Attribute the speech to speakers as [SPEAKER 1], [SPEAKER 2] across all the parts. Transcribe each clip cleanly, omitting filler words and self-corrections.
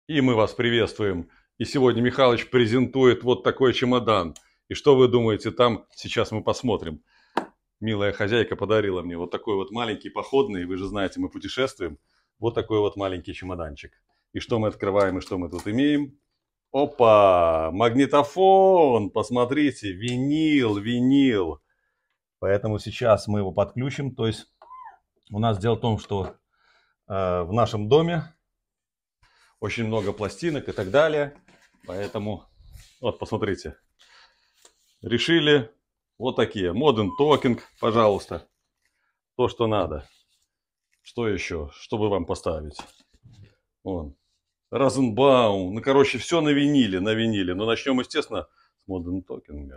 [SPEAKER 1] И мы вас приветствуем. И сегодня Михалыч презентует вот такой чемодан. И что вы думаете там? Сейчас мы посмотрим. Милая хозяйка подарила мне вот такой вот маленький походный. Вы же знаете, мы путешествуем. Вот такой вот маленький чемоданчик. И что мы открываем, и что мы тут имеем? Опа! Магнитофон! Посмотрите, винил. Поэтому сейчас мы его подключим. То есть у нас дело в том, что в нашем доме очень много пластинок и так далее. Поэтому, вот, посмотрите. Решили вот такие. Modern Talking, пожалуйста. То, что надо. Что еще? Что бы вам поставить? Вон. Розенбаум. Ну, короче, все на виниле, Но начнем, естественно, с Modern Talking.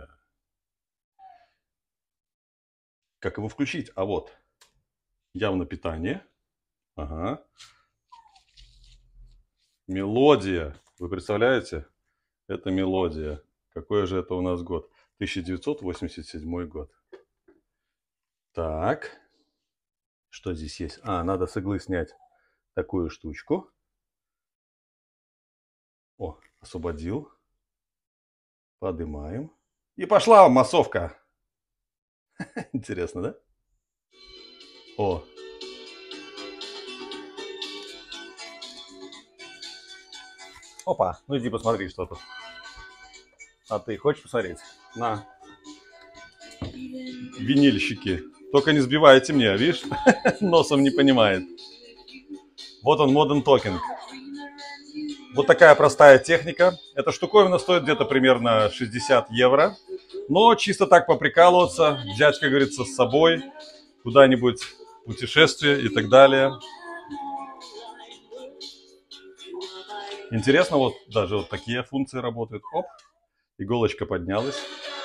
[SPEAKER 1] Как его включить? А вот. Явно питание. Ага. Мелодия. Вы представляете? Это мелодия. Какой же это у нас год? 1987 год. Так. Что здесь есть? Надо с иглы снять такую штучку. О, освободил. Поднимаем. И пошла массовка. Интересно, да? О. Опа, ну иди посмотри, что тут. А ты хочешь посмотреть? На. Винильщики. Только не сбивайте меня, видишь? Носом не понимает. Вот он, Modern Talking. Вот такая простая техника. Эта штуковина стоит где-то примерно 60 евро. Но чисто так поприкалываться, взять, как говорится, с собой куда-нибудь в путешествие и так далее. Интересно, вот даже вот такие функции работают. Оп, иголочка поднялась.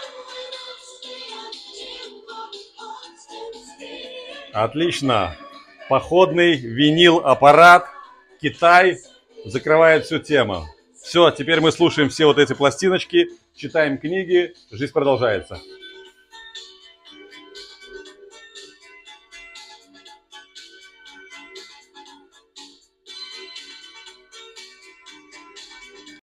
[SPEAKER 1] Отлично. Походный винил-аппарат. Китай закрывает всю тему. Все, теперь мы слушаем все вот эти пластиночки, читаем книги, жизнь продолжается.